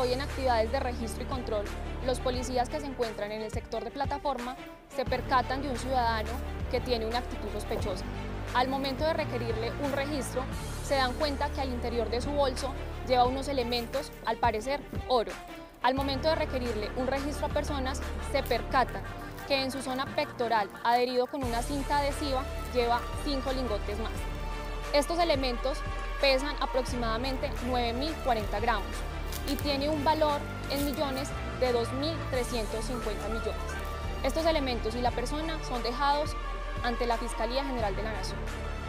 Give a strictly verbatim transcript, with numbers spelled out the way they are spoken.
hoy en actividades de registro y control, los policías que se encuentran en el sector de plataforma se percatan de un ciudadano que tiene una actitud sospechosa. Al momento de requerirle un registro, se dan cuenta que al interior de su bolso lleva unos elementos, al parecer oro. Al momento de requerirle un registro a personas, se percatan que en su zona pectoral, adherido con una cinta adhesiva, lleva cinco lingotes más. Estos elementos pesan aproximadamente nueve mil cuarenta gramos y tiene un valor en millones de dos mil trescientos cincuenta millones. Estos elementos y la persona son dejados ante la Fiscalía General de la Nación.